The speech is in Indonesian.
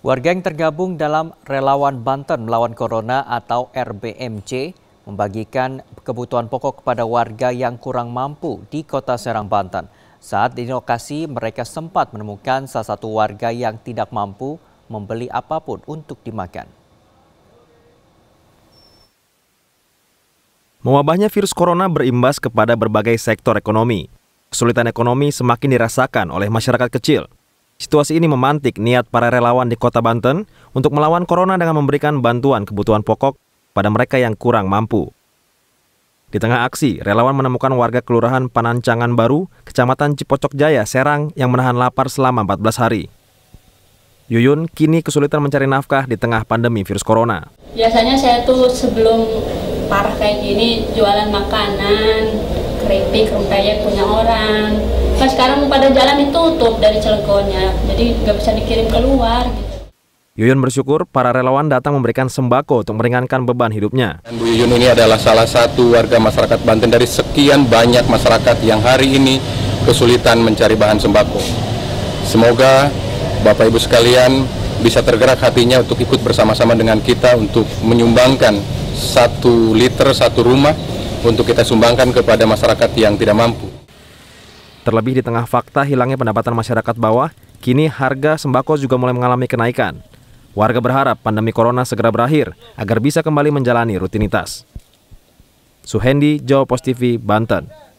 Warga yang tergabung dalam Relawan Banten Melawan Corona atau RBMC membagikan kebutuhan pokok kepada warga yang kurang mampu di Kota Serang, Banten. Saat di lokasi, mereka sempat menemukan salah satu warga yang tidak mampu membeli apapun untuk dimakan. Mewabahnya virus corona berimbas kepada berbagai sektor ekonomi. Kesulitan ekonomi semakin dirasakan oleh masyarakat kecil. Situasi ini memantik niat para relawan di Kota Banten untuk melawan corona dengan memberikan bantuan kebutuhan pokok pada mereka yang kurang mampu. Di tengah aksi, relawan menemukan warga Kelurahan Panancangan Baru, Kecamatan Cipocok Jaya, Serang yang menahan lapar selama 14 hari. Yuyun kini kesulitan mencari nafkah di tengah pandemi virus corona. Biasanya saya tuh sebelum parah kayak gini jualan makanan, keripik, rempeyek punya orang. Nah sekarang pada jalan ditutup dari Cilegonnya, jadi nggak bisa dikirim keluar. Gitu. Yuyun bersyukur para relawan datang memberikan sembako untuk meringankan beban hidupnya. Bu Yuyun ini adalah salah satu warga masyarakat Banten dari sekian banyak masyarakat yang hari ini kesulitan mencari bahan sembako. Semoga Bapak Ibu sekalian bisa tergerak hatinya untuk ikut bersama-sama dengan kita untuk menyumbangkan 1 liter 1 rumah untuk kita sumbangkan kepada masyarakat yang tidak mampu. Terlebih di tengah fakta hilangnya pendapatan masyarakat bawah, kini harga sembako juga mulai mengalami kenaikan. Warga berharap pandemi corona segera berakhir agar bisa kembali menjalani rutinitas. Suhendi, Jawa Pos TV, Banten.